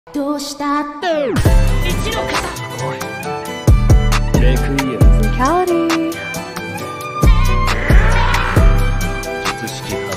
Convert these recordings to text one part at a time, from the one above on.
どうしたって一の型レクイエムキャリー術式判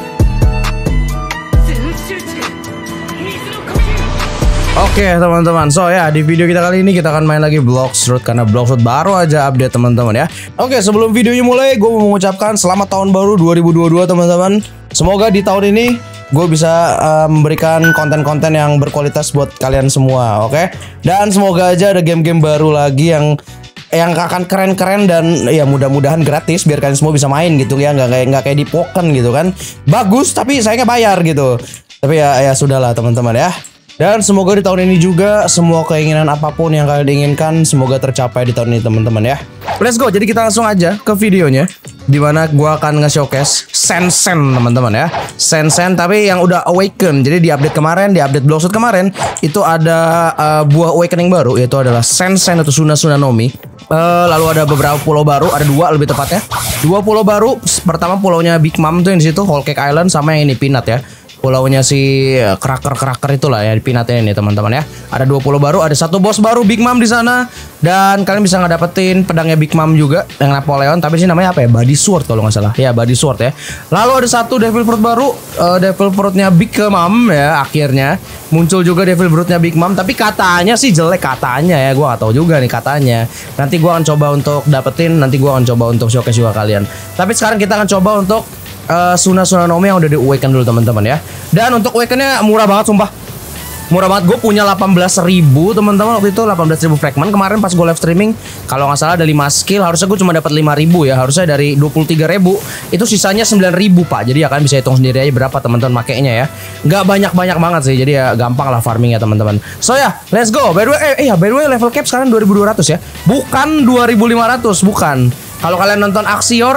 全集中水の呼吸 Oke teman-teman, so ya di video kita kali ini kita akan main lagi Bloxroot karena Bloxroot baru aja update teman-teman ya. Oke, sebelum videonya mulai gue mau mengucapkan selamat tahun baru 2022 teman-teman. Semoga di tahun ini gue bisa memberikan konten-konten yang berkualitas buat kalian semua, oke? Dan semoga aja ada game-game baru lagi yang akan keren-keren dan ya mudah-mudahan gratis biar kalian semua bisa main gitu ya, nggak kayak di Pokken gitu kan. Bagus tapi sayangnya bayar gitu. Tapi ya sudahlah teman-teman ya. Dan semoga di tahun ini juga semua keinginan apapun yang kalian inginkan semoga tercapai di tahun ini teman-teman ya. Let's go. Jadi kita langsung aja ke videonya, dimana gua akan nge-showcase Sensen teman-teman ya. Sensen tapi yang udah awaken. Jadi di update kemarin, di update Bloxroot kemarin itu ada buah awakening baru, yaitu adalah Sensen atau Suna Nomi. Lalu ada beberapa pulau baru, ada dua lebih tepatnya. Dua pulau baru. Pertama pulaunya Big Mom tuh yang di situ, Whole Cake Island, sama yang ini Peanut ya. Pulaunya si Cracker itulah ya, di Peanutnya ini teman-teman ya. Ada dua pulau baru, ada satu bos baru Big Mom di sana, dan kalian bisa ngedapetin pedangnya Big Mom juga yang Napoleon, tapi sih namanya apa ya? Body Sword kalau nggak salah. Ya, Body Sword ya. Lalu ada satu Devil Fruit baru, Devil Fruitnya Big Mom ya. Akhirnya muncul juga Devil Fruitnya Big Mom, tapi katanya sih jelek katanya ya. Gua nggak tahu juga nih katanya. Nanti gua akan coba untuk dapetin, nanti gua akan coba untuk showcase juga kalian. Tapi sekarang kita akan coba untuk Suna Nomi yang udah di awaken dulu teman-teman ya. Dan untuk awakennya murah banget sumpah. Murah banget, gue punya 18.000 teman-teman waktu itu, 18.000 fragment. Kemarin pas gue live streaming, kalau nggak salah ada 5 skill, harusnya gue cuma dapat 5.000 ya. Harusnya dari 23.000 itu sisanya 9.000 pak. Jadi ya kalian bisa hitung sendiri aja berapa teman-teman makainya ya. Nggak banyak banget sih, jadi ya gampang lah farming ya teman-teman. So ya, let's go. By the way, by the way level cap sekarang 2.200 ya, bukan 2.500, bukan. Kalau kalian nonton Axior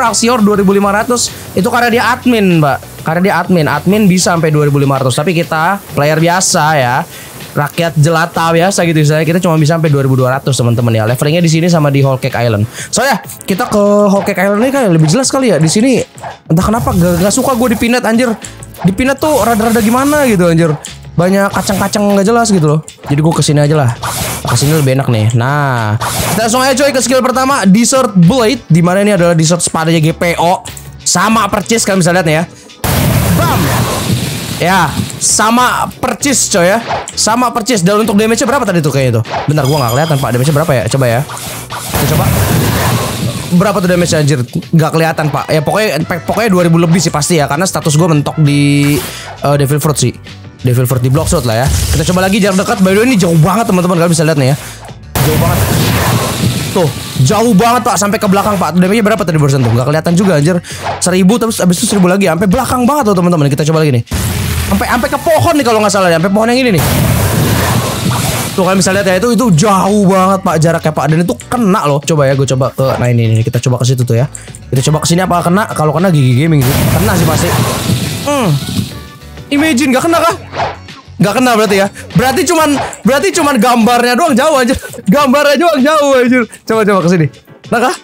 2.500 itu karena dia admin, Pak. Karena dia admin bisa sampai 2.500. Tapi kita player biasa ya, rakyat jelata biasa gitu misalnya, kita cuma bisa sampai 2.200 teman-teman ya. Levelingnya di sini sama di Whole Cake Island. So ya, kita ke Whole Cake Island ini kayak lebih jelas kali ya. Di sini entah kenapa gak suka gue di Peanut anjir. Di Peanut tuh rada-rada gimana gitu anjir. Banyak kacang-kacang gak jelas gitu loh. Jadi gue kesini aja lah. Kesini lebih enak nih. Nah, kita langsung aja coy ke skill pertama, Desert Blade. Dimana ini adalah Desert Spadanya GPO. Sama percis kalian bisa lihat nih ya. Bam. Ya, sama percis coy ya. Sama percis. Dan untuk damage-nya berapa tadi tuh kayaknya tuh? Bentar, gua nggak kelihatan pak. Damage-nya berapa ya? Coba ya. Kita coba. Berapa tuh damage anjir? Gak kelihatan pak. Ya pokoknya 2000 lebih sih pasti ya. Karena status gue mentok di Devil Fruit sih. Devil Fruit di Bloxroot lah ya. Kita coba lagi jarak dekat. By the way ini jauh banget teman-teman, kalian bisa lihat nih ya. Jauh banget. Tuh, jauh banget pak, sampai ke belakang pak. Damage-nya berapa tadi barusan tuh? Gak kelihatan juga anjir. 1000 terus abis itu 1000 lagi, sampai belakang banget tuh teman-teman. Kita coba lagi nih. Sampai ke pohon nih kalau nggak salah ya. Sampai pohon yang ini nih. Tuh kalian bisa lihat ya, itu jauh banget pak jaraknya pak, dan itu kena loh. Coba ya, gue coba ke ini kita coba ke situ tuh ya. Kita coba ke sini apa kena? Kalau kena Gigi Gaming gitu. Kena sih pasti. Imagine gak kena kah? Gak kena berarti ya. Berarti cuman gambarnya doang jauh aja. Gambarnya doang jauh aja. Coba ke sini. Kena kah?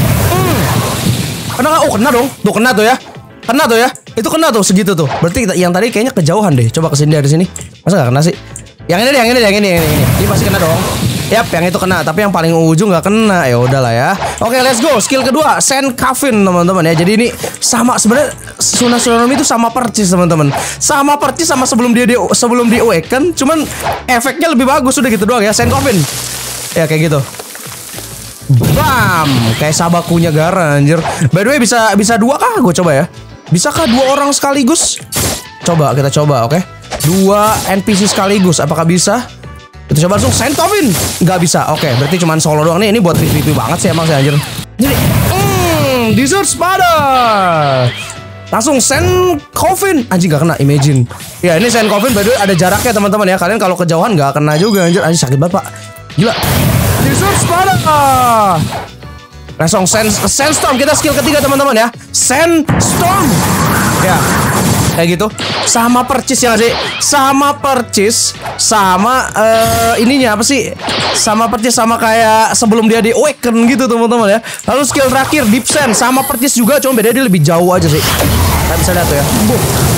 Kena kah? Oh, kena dong. Tuh kena tuh ya. Kena tuh ya. Itu kena tuh segitu tuh. Berarti yang tadi kayaknya kejauhan deh. Coba kesini dari sini. Masa gak kena sih? Yang ini. Ini pasti kena dong. Yap, yang itu kena, tapi yang paling ujung nggak kena. Ya udahlah ya. Oke, let's go. Skill kedua, Sand Coffin teman-teman ya. Jadi ini sama sebenarnya Suna Nomi itu sama percis teman-teman. Sama percis sama sebelum di awaken, cuman efeknya lebih bagus udah gitu doang ya. Sand Coffin. Ya kayak gitu. Bam, kayak Sabakunya Gaara anjir. By the way bisa dua kah? Gue coba ya. Bisakah dua orang sekaligus? Coba kita coba, oke. Dua NPC sekaligus, apakah bisa? Kita coba langsung Sand Coffin. Nggak bisa, oke. Berarti cuma solo doang nih. Ini buat PvP banget sih emang sih anjir. Jadi Desert Spada. Langsung Sand Coffin. Anjing gak kena, imagine. Ya ini Sand Coffin by the way ada jaraknya teman-teman ya. Kalian kalau kejauhan gak kena juga anjir. Anjir sakit banget pak. Gila. Desert Spada. Langsung Sandstorm. Kita skill ketiga teman-teman ya. Sandstorm. Ya kayak gitu. Sama percis ya gak sih? Sama percis. Sama ininya apa sih? Sama percis sama kayak sebelum dia di awaken gitu teman-teman ya. Lalu skill terakhir Deep Sand. Sama percis juga, cuma beda dia lebih jauh aja sih. Kalian bisa lihat tuh ya.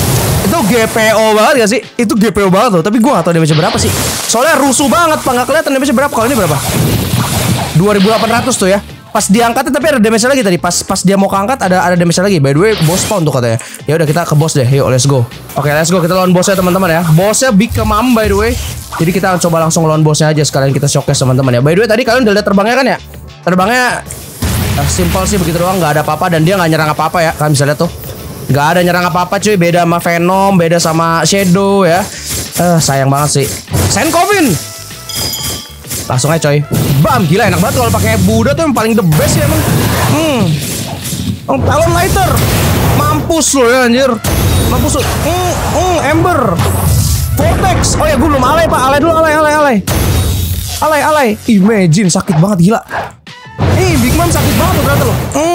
Itu GPO banget gak sih? Itu GPO banget loh. Tapi gue gak tau damage berapa sih. Soalnya rusuh banget pak. Gak kelihatan damage berapa. Kalau ini berapa? 2800 tuh ya. Pas diangkatnya tapi ada damage lagi tadi. Pas dia mau keangkat ada damage lagi. By the way, boss spawn tuh katanya. Ya udah kita ke boss deh. Yuk, let's go. Oke, let's go. Kita lawan bossnya teman-teman ya. Bossnya Big Mom by the way. Jadi kita coba langsung lawan bossnya aja. Sekalian kita showcase teman-teman ya. By the way, tadi kalian udah lihat terbangnya kan ya? Terbangnya simple sih begitu doang. Gak ada apa-apa. Dan dia gak nyerang apa-apa ya. Kalian bisa lihat tuh. Gak ada nyerang apa-apa cuy. Beda sama Venom. Beda sama Shadow ya. Sayang banget sih. Sand Coffin. Langsung aja coy. Bam, gila enak banget kalau pakai Buddha tuh yang paling the best ya emang. Talon Lighter. Mampus lo ya anjir. Mampus lo. Ember. Vortex. Oh ya gue belum alay pak. Alay dulu alay. Alay. Imagine sakit banget gila. Big Mom sakit banget tuh ternyata lo.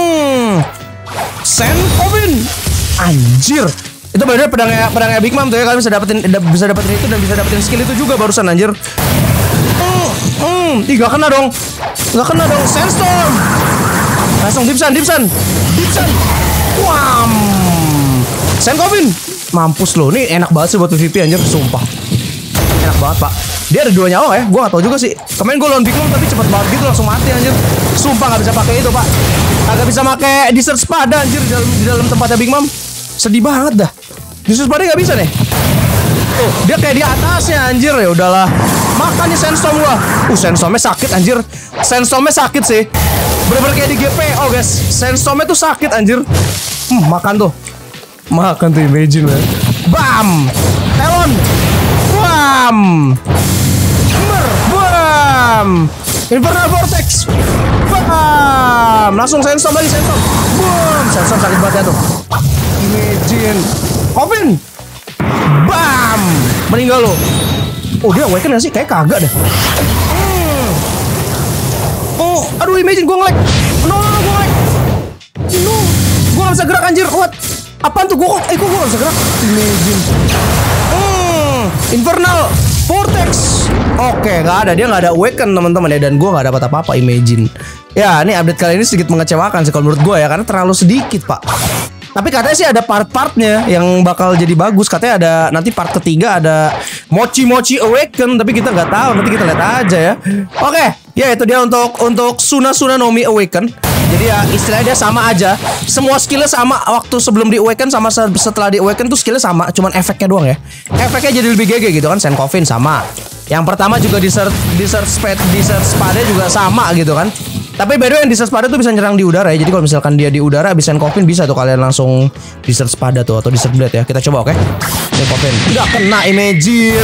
Sand Coffin. Anjir. Itu bener pedangnya Big Mom tuh ya. Kalian bisa dapetin itu dan bisa dapetin skill itu juga barusan anjir. Gak kena dong. Sandstorm. Langsung Dipsan. Wam. Sand Coffin. Mampus loh. Ini enak banget sih buat PvP anjir. Sumpah. Enak banget pak. Dia ada 2 nyawa ya. Gue gak tau juga sih. Kemarin gue lawan Big Mom tapi cepet banget gitu langsung mati anjir. Sumpah gak bisa pakai itu pak. Gak bisa pakai Desert Spada anjir di dalam tempatnya Big Mom. Sedih banget dah. Desert Spada gak bisa nih. Tuh, dia kayak di atasnya anjir. Ya udahlah. Makan nih Sandstorm gua. Sandstormnya sakit anjir. Sandstormnya sakit sih. Bener-bener kayak di GPO guys. Sandstormnya tuh sakit anjir. Makan tuh. Imagine man. Bam. Talon. Bam. Bam. Infernal Vortex. Bam. Langsung Sandstorm lagi. Boom. Sandstorm sakit banget ya tuh. Imagine. Coffin. Bam. Meninggal lo. Oh dia awaken gak sih? Kayak kagak deh. Aduh Imagine gue nge-lag. No gue nge-lag. No. Gue gak bisa gerak anjir. What? Apaan tuh? Gue gak bisa gerak. Imagine. Infernal Vortex. Oke gak ada. Dia gak ada awaken teman-teman ya. Dan gue gak dapat apa-apa Imagine. Ya ini update kali ini sedikit mengecewakan sih kalau menurut gue ya. Karena terlalu sedikit pak. Tapi katanya sih ada part-partnya yang bakal jadi bagus. Katanya ada nanti part ketiga ada Mochi Awaken, tapi kita nggak tahu. Nanti kita lihat aja ya. Oke, ya itu dia untuk Suna Nomi Awaken. Jadi ya istilahnya dia sama aja. Semua skillnya sama waktu sebelum di Awaken sama setelah di Awaken tuh skillnya sama. Cuman efeknya doang ya. Efeknya jadi lebih GG gitu kan. Sand Coffin sama. Yang pertama juga Desert Spade juga sama gitu kan. Tapi by the way yang Desert Spada tuh bisa nyerang di udara ya. Jadi kalau misalkan dia di udara abis Sand Coffin bisa tuh kalian langsung Desert Spada tuh atau Desert Blade ya. Kita coba oke. Sand Coffin. Udah kena Imagine.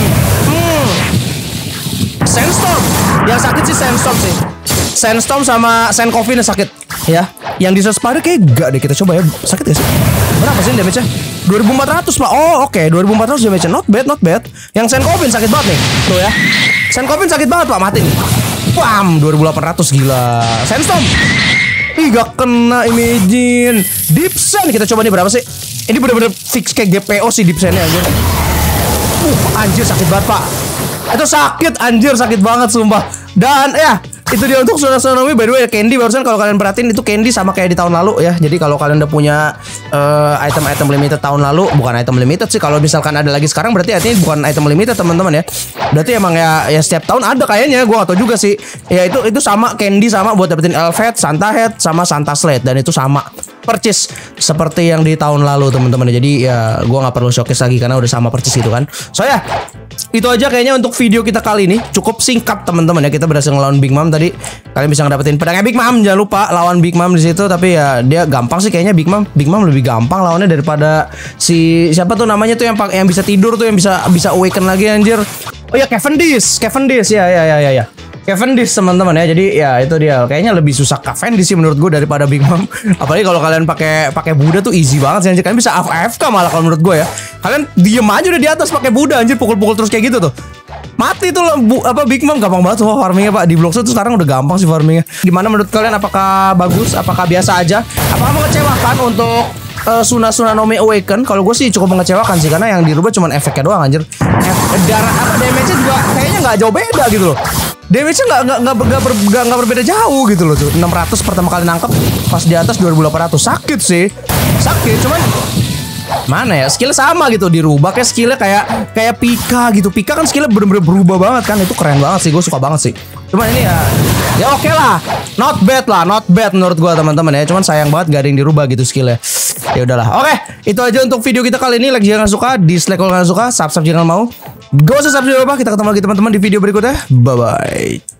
Sandstorm. Yang sakit sih Sandstorm sih. Sandstorm sama Sand Coffin yang sakit ya. Yang Desert Spada kayak gak deh. Kita coba ya. Sakit gak sih? Berapa sih damage-nya? 2400 pak. Oh oke 2400 damage-nya. Not bad. Yang Sand Coffin sakit banget nih. Tuh ya. Sand Coffin sakit banget pak. Mati nih. Bam 2800 gila. Sandstorm. Gak kena Imagine. Dipsen kita coba nih berapa sih? Ini bener-bener fix kayak GPO sih Dipsennya anjir. Anjir sakit banget pak. Itu sakit anjir. Sakit banget sumpah. Dan ya itu dia untuk Suna Nomi. By the way Candy barusan kalau kalian perhatiin itu Candy sama kayak di tahun lalu ya. Jadi kalau kalian udah punya item-item limited tahun lalu. Bukan item limited sih. Kalau misalkan ada lagi sekarang berarti artinya bukan item limited teman-teman ya. Berarti emang ya setiap tahun ada kayaknya. Gue gak tau juga sih. Ya itu sama Candy sama buat dapetin Elf Head, Santa Head sama Santa Slate. Dan itu sama percis seperti yang di tahun lalu teman-teman. Jadi ya gue gak perlu showcase lagi karena udah sama percis gitu kan. So ya itu aja kayaknya untuk video kita kali ini. Cukup singkat teman-teman ya. Kita berhasil ngelawan Big Mom tadi. Kalian bisa ngedapetin pedangnya Big Mom. Jangan lupa lawan Big Mom di situ. Tapi ya dia gampang sih kayaknya Big Mom. Big Mom lebih gampang lawannya daripada si siapa tuh namanya tuh yang bisa tidur tuh yang bisa awaken lagi anjir. Oh ya Cavendish ya. Cavendish teman-teman ya. Jadi ya itu dia. Kayaknya lebih susah Cavendish sih menurut gue daripada Big Mom. Apalagi kalau kalian pakai Buddha tuh easy banget sih anjir. Kalian bisa AFK malah kalau menurut gue ya. Kalian diem aja udah di atas pakai Buddha anjir, pukul-pukul terus kayak gitu tuh. Mati tuh Big Mom gampang banget semua farmingnya pak. Di Bloxroot tuh sekarang udah gampang sih farmingnya. Gimana menurut kalian? Apakah bagus? Apakah biasa aja? Apakah mengecewakan untuk Suna Nomi Awaken? Kalau gue sih cukup mengecewakan sih karena yang dirubah cuma efeknya doang anjir. Damage-nya juga kayaknya nggak jauh beda gitu loh. Damage-nya nggak berbeda jauh gitu loh tuh. 600 pertama kali nangkep, pas di atas 2800. Sakit sih. Sakit cuman mana ya, skillnya sama gitu, dirubah kayak skillnya kayak Pika gitu. Pika kan skillnya bener-bener berubah banget kan, itu keren banget sih, gue suka banget sih. Cuman ini ya oke lah, not bad menurut gue teman-teman ya. Cuman sayang banget gak ada yang dirubah gitu skillnya. Ya udahlah, oke, itu aja untuk video kita kali ini. Like jika kalian suka, dislike kalau kalian suka, subscribe jika kalian mau. Gak usah subscribe apa, kita ketemu lagi teman-teman di video berikutnya. Bye bye.